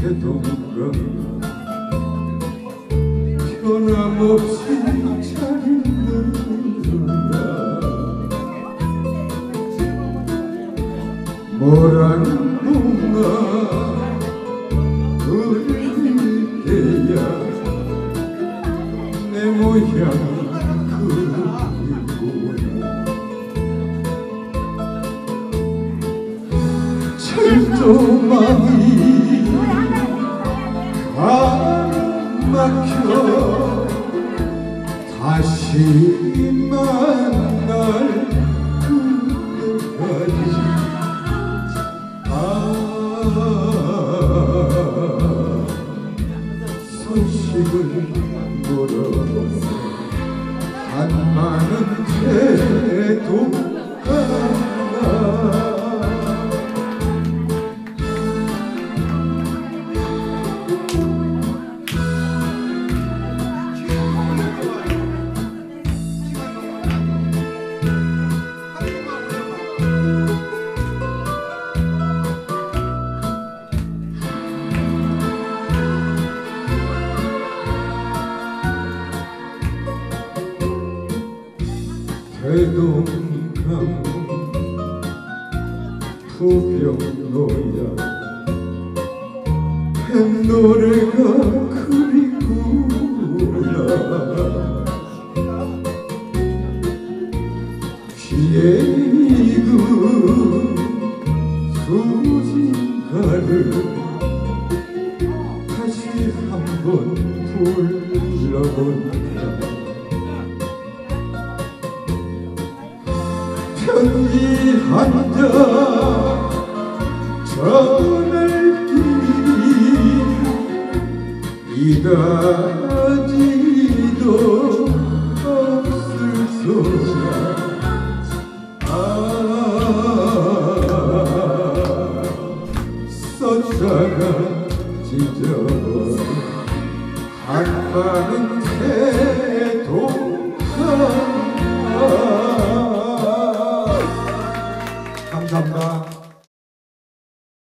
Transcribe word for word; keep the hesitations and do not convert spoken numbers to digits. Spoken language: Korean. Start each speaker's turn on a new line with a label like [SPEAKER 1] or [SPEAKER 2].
[SPEAKER 1] 태동강 변함없이 잘 있는가 뭐란 놈아 그릴게야 내 모양 그리구나 철조망이 안 막혀 다시 만날 그때까지 아 소식을 물어 한 많은 태도 태동강 부평로야 뱃노래가 그리구나 귀에 익은 수진가를 다시 한번 불러본다 편지 한자 전할길이 이다지도 없을 소자 아 썼다가 찢어버린 한 많은 태동강